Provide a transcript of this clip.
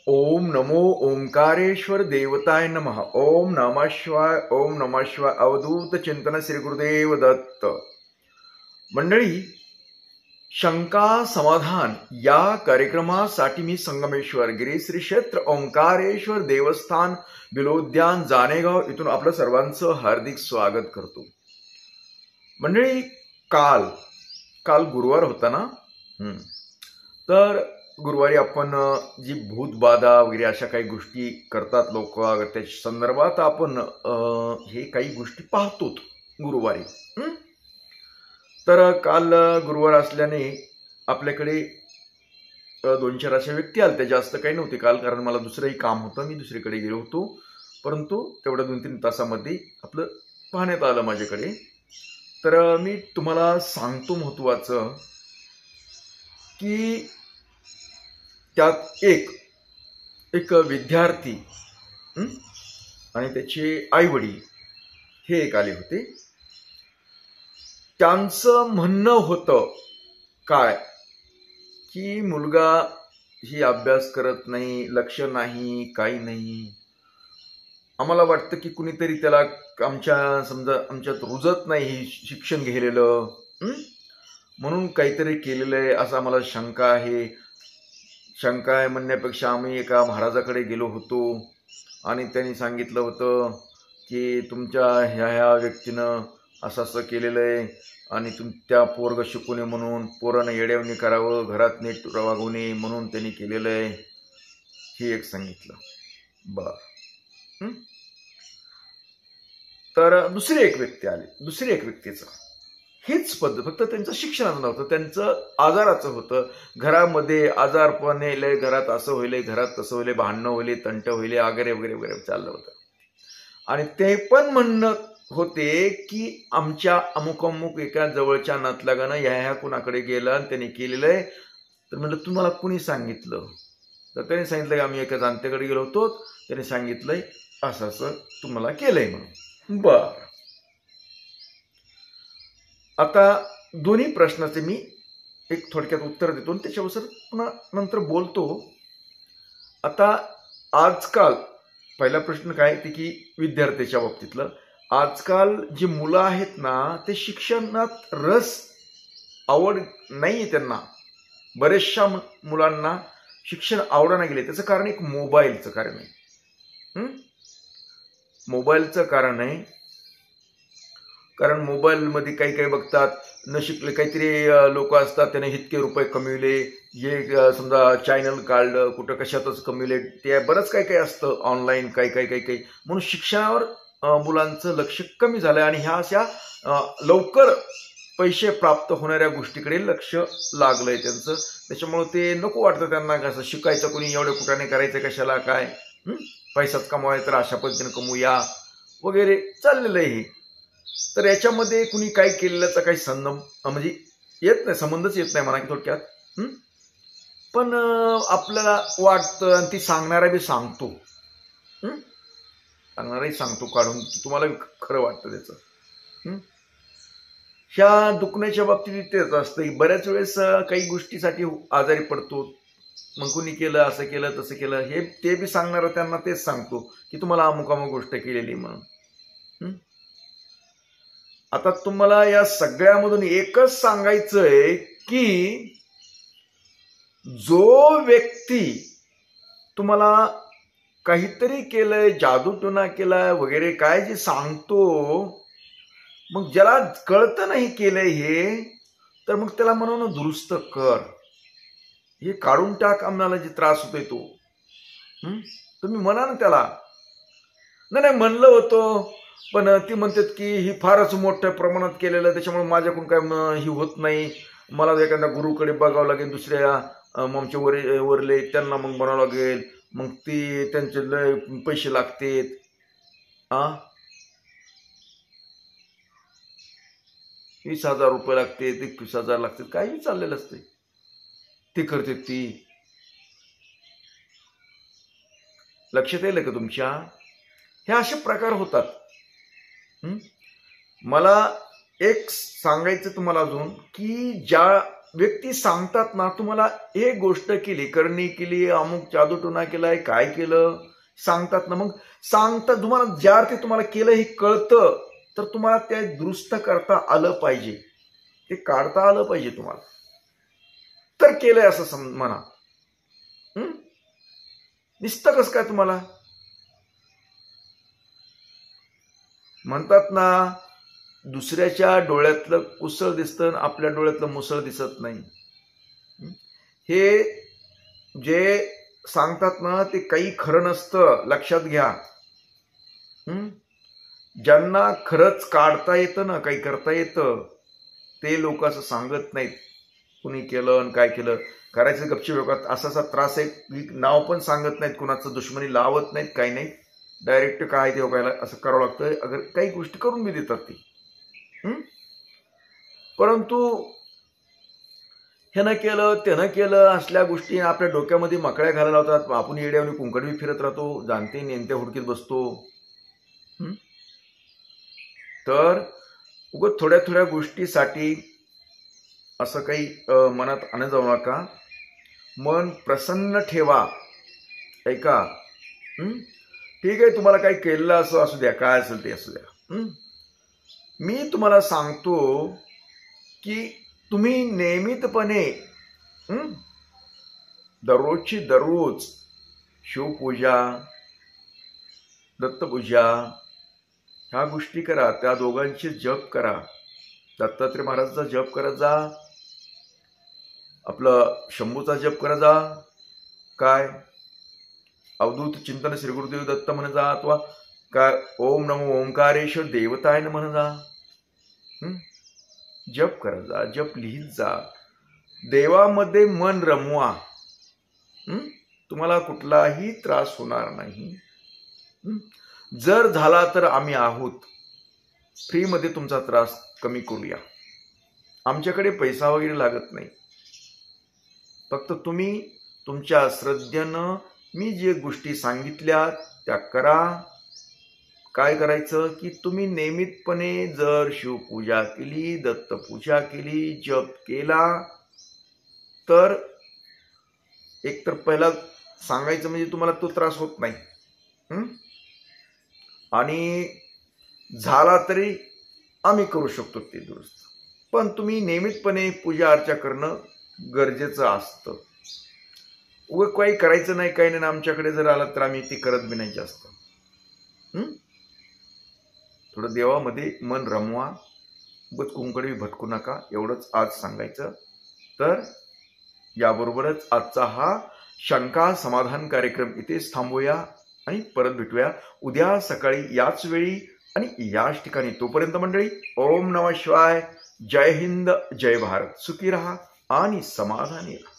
ओम नमो ओंकारेश्वर देवताय नमः. ओम नमः शिवाय. ओम नमः शिवाय. अवधूत चिंतन श्री गुरुदेव दत्त. मंडळी, शंका समाधान या कार्यक्रमासाठी मी संगमेश्वर गिरी श्री क्षेत्र ओंकारेश्वर देवस्थान बिलोद्यान जानेगाव इथून आपलं सर्वांचं हार्दिक स्वागत करतो. मंडळी, काल गुरुवार होता ना. तर गुरुवारी आपण जी भूतबाधा वगैरे अशा काही गोष्टी करतात लोक, त्याच्या संदर्भात आपण हे काही गोष्टी पाहतो गुरुवारी. तर काल गुरुवार असल्याने आपल्याकडे 2-4 अशा व्यक्ती आल्या. त्या जास्त काही नव्हते काल, कारण मला दुसरंही काम होतं, मी दुसरीकडे गेलो होतो. परंतु तेवढ्या 2-3 तासामध्ये आपलं पाहण्यात आलं माझ्याकडे. तर मी तुम्हाला सांगतो महत्वाचं की त्यात एक विद्यार्थी आणि त्याचे आई वडील हे एक आले होते. त्यांचं म्हणणं होतं काय की मुलगा ही अभ्यास करत नाही, लक्ष नाही, काही नाही. आम्हाला वाटतं की कुणीतरी त्याला आमच्यात रुजत नाही हे शिक्षण घेलेलं, म्हणून काहीतरी केलेलं आहे असं आम्हाला शंका आहे. शंका आहे म्हणण्यापेक्षा आम्ही एका महाराजाकडे गेलो होतो आणि त्यांनी सांगितलं होतं की तुमच्या ह्या व्यक्तीनं असं केलेलं आहे आणि त्या पोरग शिकू नये म्हणून, पोरानं येड्यावणी करावं, घरात नीट वागू नये म्हणून त्यांनी केलेलं आहे, हे एक सांगितलं. बर. तर दुसरी एक व्यक्ती आली. दुसरी एक व्यक्तीचं हेच पद्धत, फक्त त्यांचं शिक्षणाचं नव्हतं, त्यांचं आजाराचं होतं. घरामध्ये आजारपण येले, घरात असं होईल, घरात तसं होईल, भांडणं होईल, तंट होईल, वगैरे वगैरे वगैरे चाललं होतं. आणि ते पण म्हणणं होते की आमच्या अमुक अमुक एका जवळच्या नातलागानं ह्या कुणाकडे गेला आणि त्यांनी केलेलं आहे. तर म्हणलं तुम्हाला कुणी सांगितलं? तर त्यांनी सांगितलं की आम्ही एका जाणत्याकडे गेलो होतो, त्यांनी सांगितलंय असं असं तुम्हाला केलंय म्हणून. बर. आता दोन्ही प्रश्नाचे मी एक थोडक्यात उत्तर देतो आणि त्याच्यावर पुन्हा नंतर बोलतो. आता आजकाल पहिला प्रश्न काय ते की विद्यार्थ्याच्या बाबतीतलं, आजकाल जी मुलं आहेत ना ते शिक्षणात रस आवड नाही त्यांना. बरेचशा मुलांना शिक्षण आवडणं गेले. त्याचं कारण एक मोबाईलचं कारण आहे. मोबाईलचं कारण आहे. कारण मोबाईलमध्ये काही काही बघतात, न शिकले काहीतरी लोक असतात, त्याने इतके रुपये कमविले, हे समजा चॅनल काढलं, कुठं कशातच कमविले, ते बरंच काही काही असतं ऑनलाईन, काही म्हणून शिक्षणावर मुलांचं लक्ष कमी झालंय आणि ह्या अशा लवकर पैसे प्राप्त होणाऱ्या गोष्टीकडे लक्ष लागलंय त्यांचं. त्याच्यामुळे ते नको वाटतं त्यांना, कसं शिकायचं, कोणी एवढे कुठाने करायचं कशाला, काय पैसाच कमवायचा तर अशा पद्धतीने कमवूया वगैरे चाललेलं आहे. तर याच्यामध्ये कुणी काय केलेल्याचा काही म्हणजे येत नाही, संबंधच येत नाही म्हणा की थोडक्यात. पण आपल्याला वाटतं आणि ती सांगणारा बी सांगतो, सांगणाराही सांगतो काढून, तुम्हाला खरं वाटतं त्याचं. ह्या दुखण्याच्या बाबतीत तेच असतं. बऱ्याच वेळेस काही गोष्टीसाठी आजारी पडतो, मग कुणी केलं, असं केलं, तसं केलं, हे ते बी सांगणार त्यांना तेच सांगतो की तुम्हाला अमुक अमुक गोष्ट केलेली म्हणून. आता तुम्हाला या सगळ्यामधून एकच सांगायचंय की जो व्यक्ती तुम्हाला काहीतरी केलंय, जादूटोना केलाय वगैरे काय जे सांगतो, मग ज्याला कळतं नाही केलंय हे, तर मग त्याला म्हणून दुरुस्त कर, हे काढून टाक, आम्हाला जे त्रास होतोय तो. तुम्ही म्हणा ना त्याला. नाही म्हणलं होतं, पण ती म्हणतात की ही फारच मोठ्या प्रमाणात केलेलं, त्याच्यामुळे माझ्याकडून काय ही होत नाही, मला एखाद्या गुरुकडे बघावं लागेल, दुसऱ्या ममच्या वरले त्यांना मग बनावं लागेल, मग ती त्यांचे लय पैसे लागतेत. 20,000 रुपये लागते, 21,000 लागतात, काही चाललेलं असते, ते करते ती. लक्षात येईल का तुमच्या? हे असे प्रकार होतात. मला एक सांगायचं तुम्हाला अजून की ज्या व्यक्ती सांगतात ना, तुम्हाला हे गोष्ट केली, करणी केली, अमुक जादूटोना केलाय, काय केलं सांगतात ना, मग सांगता तुम्हाला ज्या अर्थी तुम्हाला केलं हे कळतं, तर तुम्हाला ते दुरुस्त करता आलं पाहिजे, ते काढता आलं पाहिजे तुम्हाला, तर केलंय असं म्हणा. नुसतं कसं काय तुम्हाला म्हणतात ना, दुसऱ्याच्या डोळ्यातलं कुसळ दिसतं, आपल्या डोळ्यातलं मुसळ दिसत नाही. हे जे सांगतात ना, ते काही खरं नसतं, लक्षात घ्या. ज्यांना खरंच काढता येतं ना, काही करता येतं, ते लोक असं सांगत नाहीत कुणी केलं आणि काय केलं. करायचं गपचूप योगात असा असा त्रास आहे, नाव पण सांगत नाहीत, कुणाचं दुश्मनी लावत नाहीत, काही नाही, डायरेक्ट काय ते योगायला असं करावं लागतं. अगर काही गोष्टी करून बी देतात ती. परंतु ह्यानं केलं त्यानं केलं असल्या गोष्टी आपल्या डोक्यामध्ये मकळ्या घालायला लावतात. आपण येड्यावनी कुंकडवी फिरत राहतो, जाणते नेमत्या हुडकीत बसतो. तर उगाच थोड्या थोड्या गोष्टीसाठी असं काही मनात आणत जाऊ नका. मन प्रसन्न ठेवा. ऐका, ठीक आहे, तुम्हाला काही केलेलं असू द्या, काय असेल ते असू द्या. मी तुम्हाला सांगतो की तुम्ही नियमितपणे दररोजची दररोज शिवपूजा, दत्तपूजा ह्या गोष्टी करा. त्या दोघांचे जप करा. दत्तात्रय महाराजांचा जप करत जा, आपलं शंभूचा जप करत जा, काय अवधूत चिंतन श्री गुरुदेव दत्त म्हणत जा, अथवा काय ओम नमो ओंकारेश्वर देवताय म्हणत जा. जप करत जा, जप लिहित जा, देवामध्ये मन रमवा. तुम्हाला कुठलाही त्रास होणार नाही. जर झाला तर आम्ही आहोत, फ्रीमध्ये तुमचा त्रास कमी करूया. आमच्याकडे पैसा वगैरे लागत नाही. फक्त तुम्ही तुमच्या श्रद्धेनं मी जे गोष्टी सांगितल्या त्या करा. काय करायचं की तुम्ही नियमितपणे जर शिवपूजा केली, दत्तपूजा केली, जप केला, तर एकतर पहिला सांगायचं म्हणजे तुम्हाला तो त्रास होत नाही. आणि झाला तरी आम्ही करू शकतो ते दुरुस्त. पण तुम्ही नियमितपणे पूजा अर्चा करणं गरजेचं असतं. उगाच काही करायचं नाही, काही नाही, आमच्याकडे जर आलं तर आम्ही ते करत बी नाही जास्त. थोडं देवामध्ये मन रमवा, उगाच कुंकडवी भटकू नका, एवढंच आज सांगायचं. तर याबरोबरच आजचा हा शंका समाधान कार्यक्रम इथेच थांबूया आणि परत भेटूया उद्या सकाळी याच वेळी आणि याच ठिकाणी. तोपर्यंत मंडळी, ओम नमः शिवाय. जय हिंद, जय भारत. सुखी रहा आणि समाधानी रहा.